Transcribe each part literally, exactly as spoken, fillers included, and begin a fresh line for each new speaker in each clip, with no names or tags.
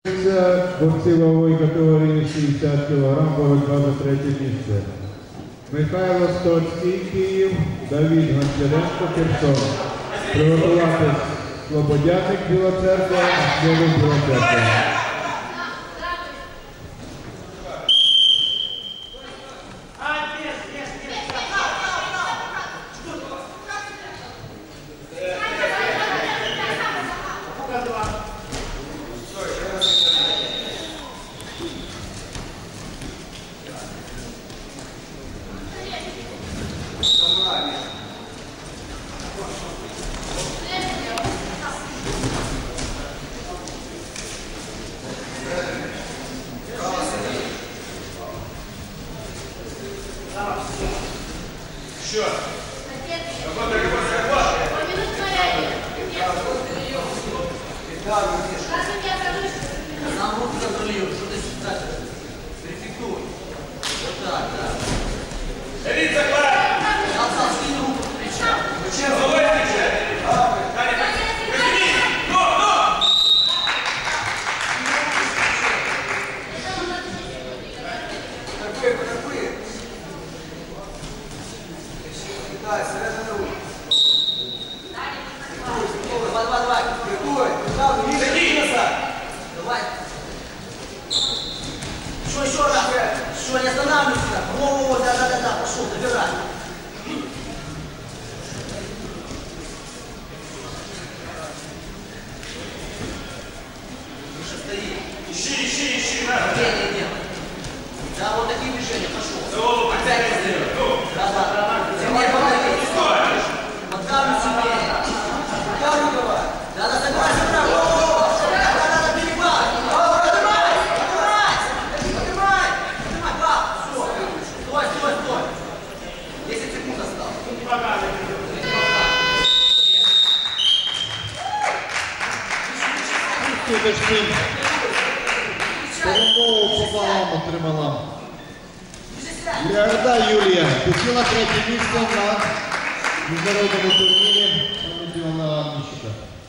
Борці вагової категорії шістдесят кілограм, боротьба за третє місце. Михайло Стоцький, Київ, Давид Гончаренко, Херсон. Приготуватись Слободяник, Біла Церква, Ахмедов, Біла Церква.
Перемогу по балам отримала Лягарда Юлія. Посіла третє місце на міжнародному турнірі Антона Міщика.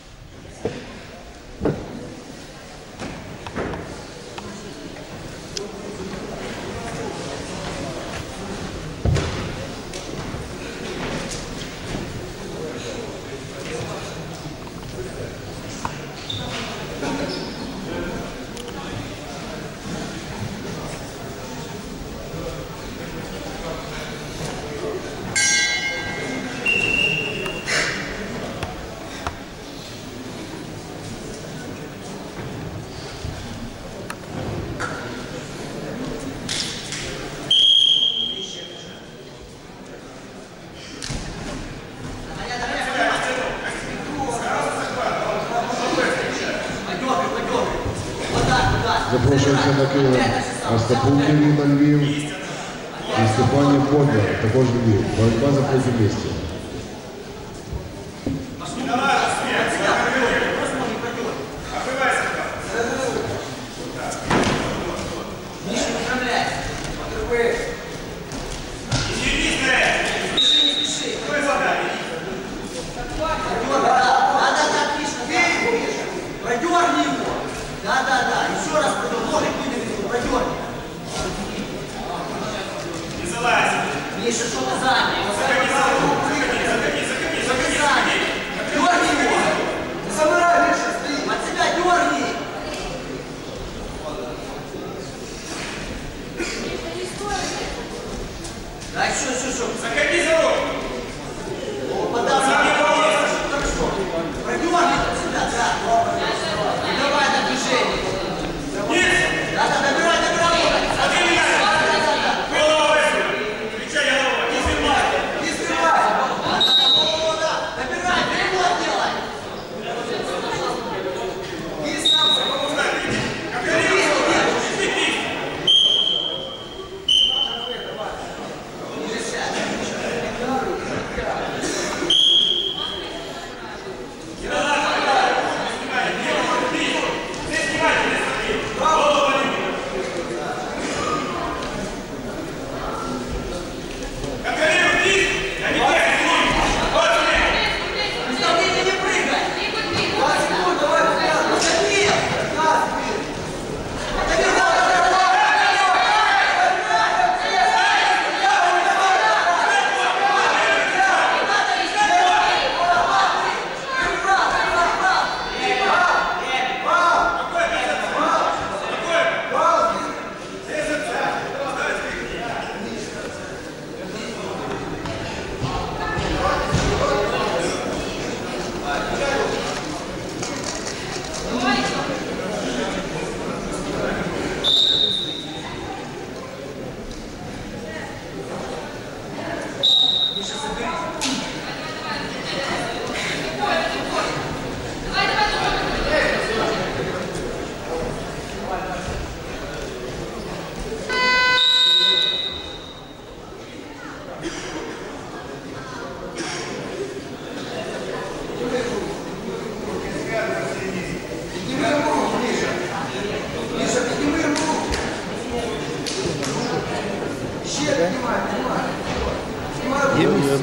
Запрошується на Київ Остапунків на Львів і Степанів Бондар, також Львів. Боротьба за третє місце.
Миша, что ты занял? Заходи, заходи, заходи, заходи. Дерни его. Забирай, Миша, стоит. От себя дерни. Да, еще, еще, еще. Заходи за руку. О, подался. Хорошо. Продерни от себя, да. Давай на движение. Да, да, добирай, добирай. Смотри меня. Голова выстрел. Кричай, голова. Не снимай. Не снимай.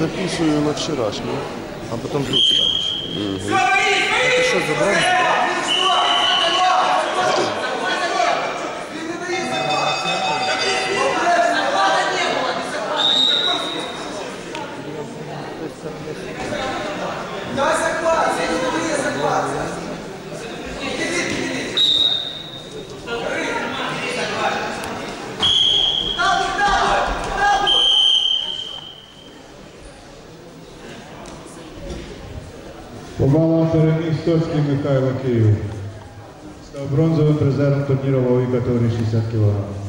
записываю на вчерашний, а потом тут ставишь.
Все, боись, боись!
Это что за бронза?
Давай захват, я не буду захват.
По балам переміг Стоцький Михайло Київ. Став бронзовим призером турніру ваговій категорії шістдесят кілограмів.